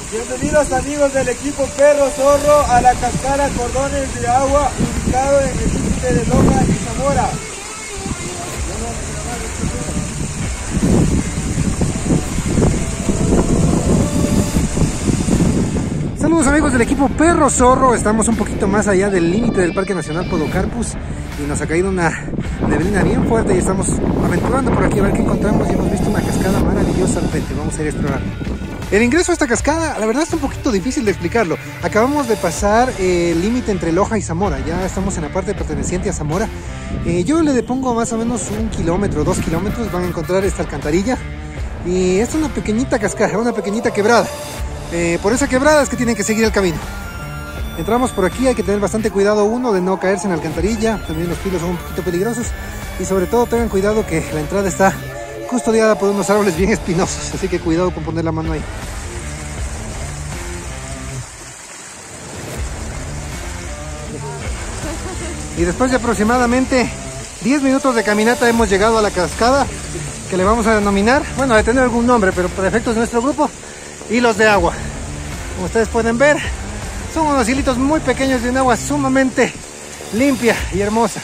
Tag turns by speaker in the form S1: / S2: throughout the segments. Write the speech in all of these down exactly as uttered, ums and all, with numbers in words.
S1: Bienvenidos amigos del equipo Perro Zorro a la cascada Cordones de Agua, ubicado en el límite de Loja y Zamora.
S2: Saludos amigos del equipo Perro Zorro, estamos un poquito más allá del límite del Parque Nacional Podocarpus y nos ha caído una neblina bien fuerte y estamos aventurando por aquí a ver qué encontramos y hemos visto una cascada maravillosa al frente, vamos a ir a explorar. El ingreso a esta cascada, la verdad está un poquito difícil de explicarlo. Acabamos de pasar eh, el límite entre Loja y Zamora, ya estamos en la parte perteneciente a Zamora. Eh, yo le pongo más o menos un kilómetro, dos kilómetros, van a encontrar esta alcantarilla. Y esta es una pequeñita cascada, una pequeñita quebrada. Eh, por esa quebrada es que tienen que seguir el camino. Entramos por aquí, hay que tener bastante cuidado uno de no caerse en la alcantarilla, también los pilos son un poquito peligrosos. Y sobre todo tengan cuidado que la entrada está custodiada por unos árboles bien espinosos, así que cuidado con poner la mano ahí. Y después de aproximadamente diez minutos de caminata hemos llegado a la cascada, que le vamos a denominar, bueno, de tener algún nombre, pero por efectos de nuestro grupo, hilos de agua. Como ustedes pueden ver, son unos hilitos muy pequeños de un agua sumamente limpia y hermosa.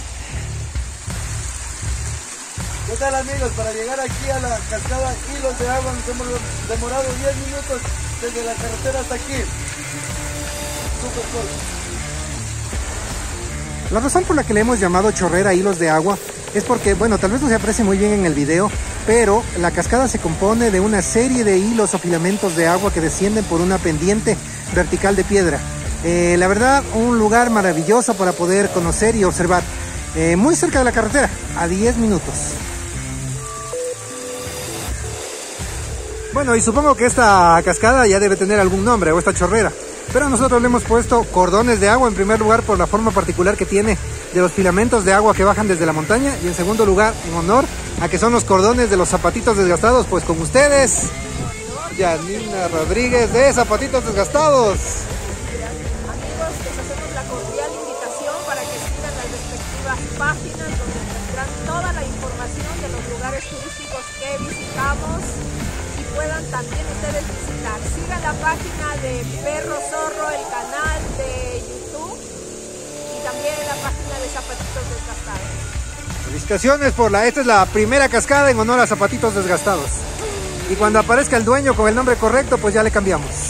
S1: ¿Qué tal amigos? Para llegar aquí a la cascada Hilos de Agua nos hemos demorado diez minutos desde la carretera hasta aquí. Súper corto.
S2: La razón por la que le hemos llamado chorrera Hilos de Agua es porque, bueno, tal vez no se aprecie muy bien en el video, pero la cascada se compone de una serie de hilos o filamentos de agua que descienden por una pendiente vertical de piedra. Eh, la verdad, un lugar maravilloso para poder conocer y observar. Eh, muy cerca de la carretera, a diez minutos. Bueno, y supongo que esta cascada ya debe tener algún nombre, o esta chorrera. Pero nosotros le hemos puesto cordones de agua en primer lugar por la forma particular que tiene de los filamentos de agua que bajan desde la montaña, y en segundo lugar en honor a que son los cordones de los zapatitos desgastados, pues con ustedes, Yanina Rodríguez de Zapatitos Desgastados.
S3: Amigos, les hacemos la cordial invitación para que sigan las respectivas páginas donde tendrán toda la información de los lugares turísticos que visitamos y puedan también ustedes visitar. Sigan la página de Perro Zorro, el canal de YouTube, y también la página de Zapatitos Desgastados.
S2: Felicitaciones por la, esta es la primera cascada en honor a Zapatitos Desgastados. Y cuando aparezca el dueño con el nombre correcto, pues ya le cambiamos.